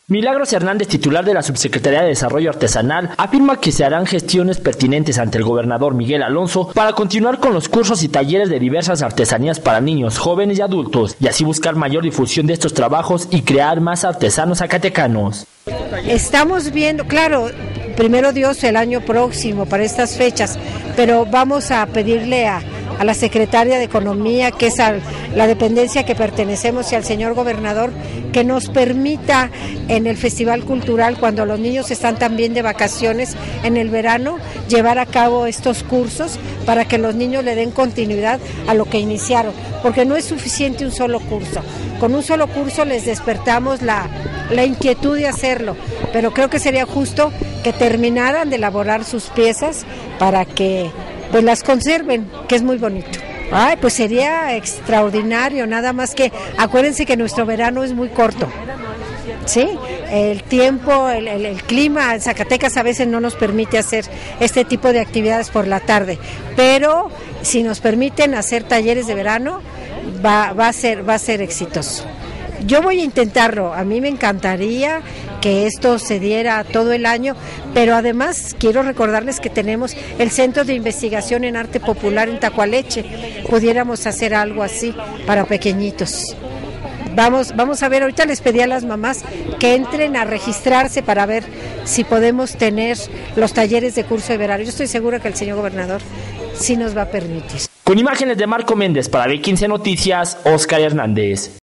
Milagros Hernández, titular de la Subsecretaría de Desarrollo Artesanal, afirma que se harán gestiones pertinentes ante el gobernador Miguel Alonso para continuar con los cursos y talleres de diversas artesanías para niños, jóvenes y adultos, y así buscar mayor difusión de estos trabajos y crear más artesanos zacatecanos. Estamos viendo, claro, primero Dios el año próximo para estas fechas, pero vamos a pedirle a la Secretaria de Economía, que es a la dependencia que pertenecemos, y al señor gobernador, que nos permita en el Festival Cultural, cuando los niños están también de vacaciones en el verano, llevar a cabo estos cursos para que los niños le den continuidad a lo que iniciaron, porque no es suficiente un solo curso. Con un solo curso les despertamos la inquietud de hacerlo, pero creo que sería justo que terminaran de elaborar sus piezas para que pues las conserven, que es muy bonito. Ay, pues sería extraordinario, nada más que acuérdense que nuestro verano es muy corto. Sí, el tiempo, el clima en Zacatecas a veces no nos permite hacer este tipo de actividades por la tarde, pero si nos permiten hacer talleres de verano, va a ser exitoso. Yo voy a intentarlo, a mí me encantaría que esto se diera todo el año, pero además quiero recordarles que tenemos el Centro de Investigación en Arte Popular en Tacualeche, pudiéramos hacer algo así para pequeñitos. Vamos a ver, ahorita les pedí a las mamás que entren a registrarse para ver si podemos tener los talleres de curso de verano. Yo estoy segura que el señor gobernador sí nos va a permitir. Con imágenes de Marco Méndez para B15 Noticias, Óscar Hernández.